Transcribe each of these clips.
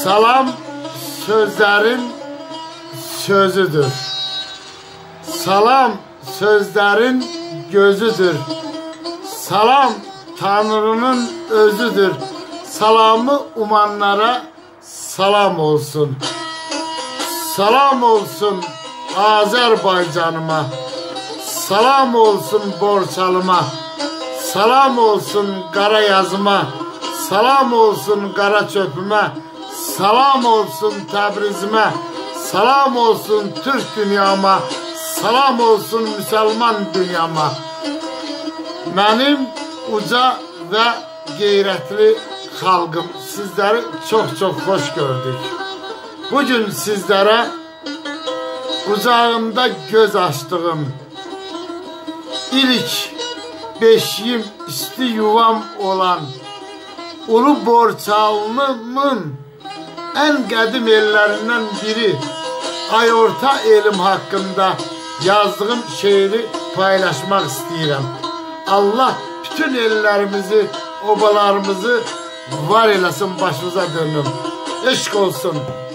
Salam sözlerin sözüdür. Salam sözlerin gözüdür. Salam Tanrı'nın özüdür. Salamı umanlara salam olsun. Salam olsun Azerbaycanıma. Salam olsun Borçalıma. Salam olsun Qarayazıma. Salam olsun Qaraçöpüme. Salam olsun Təbrizimə. Salam olsun Türk dünyama. Salam olsun Müslüman dünyama. Mənim uca ve qeyrətli xalqım, sizləri çox xoş gördük. Bugün sizlərə qucağımda göz açdığım, ilk beşiyim, isti yuvam olan Ulu Borçalının en qədim ellərindən biri Ayorta elim hakkında yazdığım şeiri paylaşmak istəyirəm. Allah bütün ellerimizi, obalarımızı var eləsin, başımıza dönüm. Eşq olsun.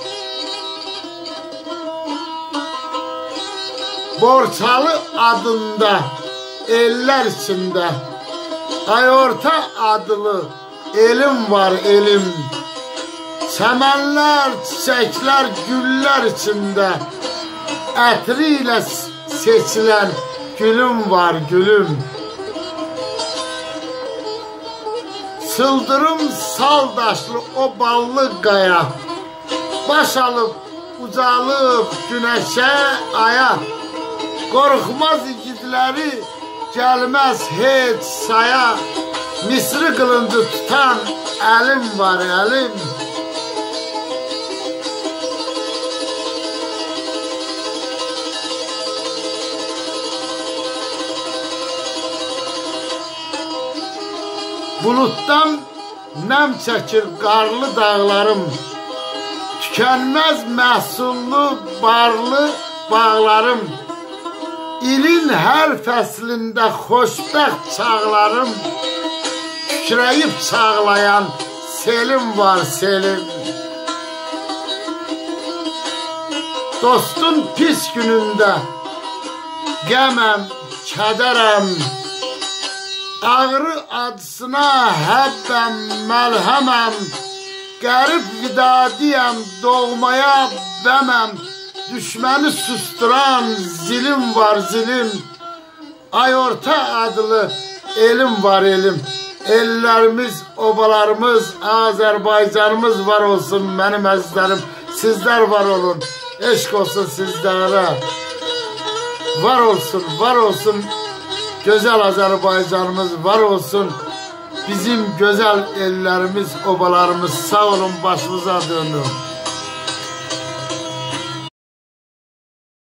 Borçalı adında eller içinde Ayorta adlı elim var elim. Çəmənlər, çiçəklər, güllər içində ətri ilə seçilən gülüm var gülüm. Sıldırım saldaşlı o ballı qaya, baş alıb ucalıb güneşe aya, qorxmaz igidləri gəlməz heç saya, Misri qılıncı tutan əlim var əlim. Bulutdan nem çəkir qarlı dağlarım, tükənməz məhsullu barlı bağlarım, ilin hər fəslində xoşbəxt çağlarım, kükrəyib çağlayan selim var selim. Dostun pis günündə qəməm, kədərəm, ağrı acısına həbbəm, məlhəməm, qərib vidadiyəm, doğmaya bəməm, düşməni susturan zilim var zilim. Ayorta adlı elim var elim. Ellərimiz, obalarımız, Azərbaycanımız var olsun mənim əzizlərim. Sizlər var olun. Eşq olsun sizlərə. Var olsun, var olsun. Güzel Azerbaycanımız var olsun. Bizim güzel ellerimiz, obalarımız sağ olun, başımıza dönün.